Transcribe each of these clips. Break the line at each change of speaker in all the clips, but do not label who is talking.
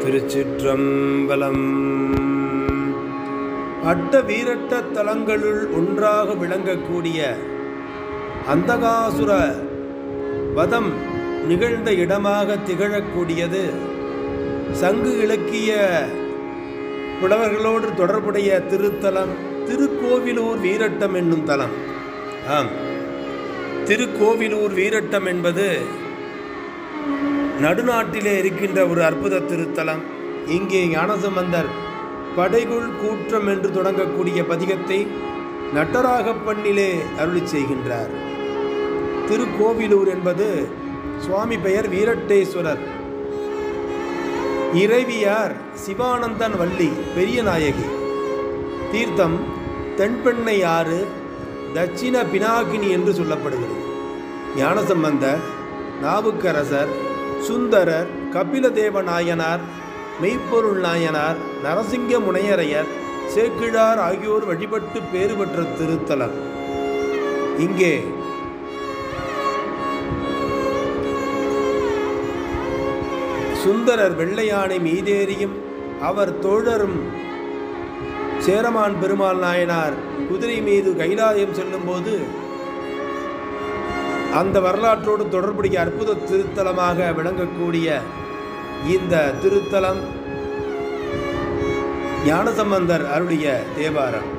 திருச்சிற்றம்பலம். அட்ட வீரட்ட தலங்களுள் ஒன்றாக விளங்கக்கூடிய அந்தகாசுர வதம் நிகழ்ந்த இடமாக திகழக்கூடியது சங்கு இலக்கிய புலவர்களோடு தொடர்புடைய திருத்தலம் திருக்கோவிலூர் வீரட்டம் என்னும் தலம். ஆம், திருக்கோவிலூர் வீரட்டம் என்பது நடுநாட்டிலே இருக்கின்ற ஒரு அற்புத திருத்தலம். இங்கே ஞானசம்பந்தர் படைகுள் கூற்றம் என்று தொடங்கக்கூடிய பதிகத்தை நட்டராகப் பண்ணிலே அருளி செய்கின்றார். திருக்கோவிலூர் என்பது சுவாமி பெயர் வீரட்டேஸ்வரர், இறைவியார் சிவானந்தன் வள்ளி பெரிய நாயகி. தீர்த்தம் தென்பெண்ணை ஆறு, தட்சிண பினாகினி என்று சொல்லப்படுகிறது. ஞானசம்பந்தர், நாவுக்கரசர், சுந்தரர், கபிலதேவ நாயனார், மெய்ப்பொருள் நாயனார், நரசிங்க முனையரையர், சேக்கிழார் ஆகியோர் வழிபட்டு பேறு பெற்ற திருத்தலம். இங்கே சுந்தரர் வெள்ளையானை மீதேறியும் அவர் தோழரும் சேரமான் பெருமாள் நாயனார் குதிரை மீது கைலாயம் செல்லும் போது அந்த வரலாற்றோடு தொடர்புடைய அற்புத திருத்தலமாக விளங்கக்கூடிய இந்த திருத்தலம் ஞானசம்பந்தர் அருளிய தேவாரம்.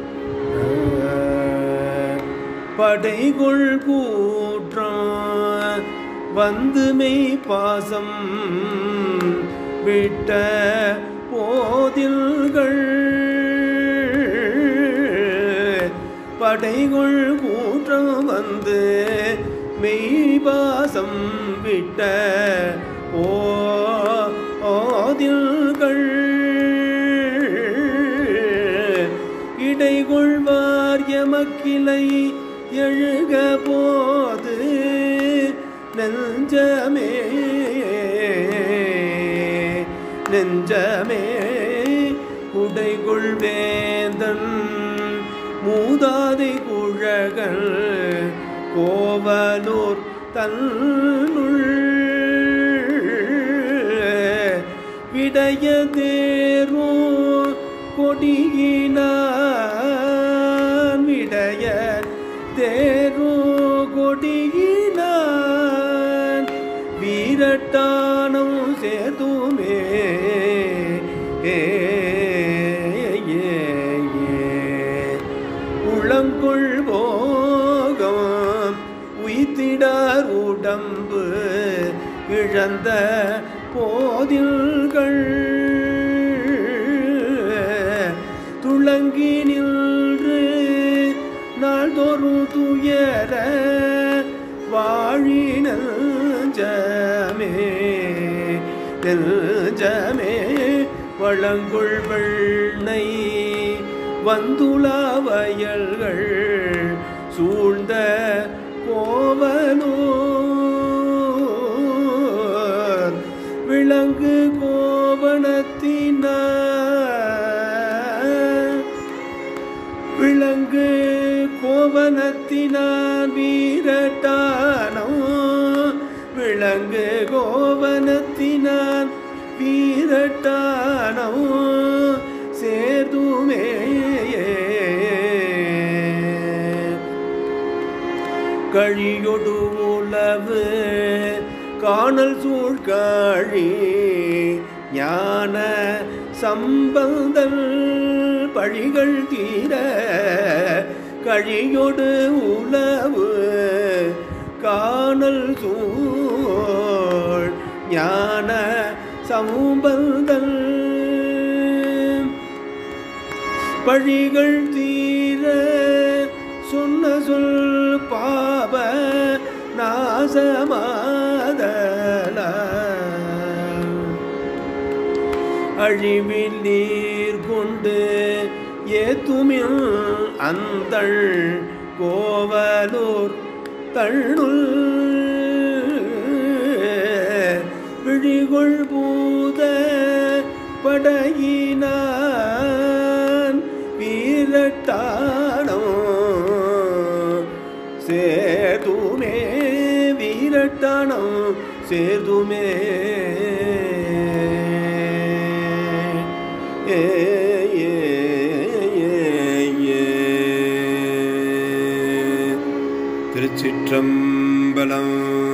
படைகுள் கூற்றம் வந்து மெய் பாசம் விட்ட போதில்கள், படைகுள் கூற்றம் வந்து மெய் பாசம் விட்ட போதில்கள், இடைகொள்வார் எமக்கிளை எழுக போது நெஞ்சமே நெஞ்சமே உடைகொள் வேந்தன் மூதாதை குழகன் கோவலூர் தன்னுள் விடைய தேரோ கொடியினான், விடைய தேரோ கொடியினான், வீரட்டானம் சேதுமே உளங்கொள் போகம் உய்திடார் உடம்பு இழந்த போதில்கள், துளங்கி நின்று நாள்தோறும் துயர வாழி நெஞ்சமே நெஞ்சமே வளங்குள் வெள்ளை வந்துலா வயல்கள் சூழ்ந்த கோவலூர் விளங்கு கோவணத்தினார், விளங்கு கோவணத்தினான் வீரட்டானோ, விளங்கு கோவணத்தினான் வீரட்டானோ சேர்துமே கழியொடு உலவு காணல் சூழ்காழி ஞான சம்பந்தல் பழிகள் தீர, கழியொடு உலவு காணல் சூழ் ஞான சம்பந்தல் பழிகள் தீர சொன்ன சொல் பாவ நாசமாதல, அழிவில் நீர் கொண்டு ஏத்துமில் அந்தள் கோவலூர் தள்ளுள் விழிகொள் பூத படையினான் வீரட்டானோ சேர்துமே வீரட்டானோ சேர்துமே திருச்சிற்றம்பலம்.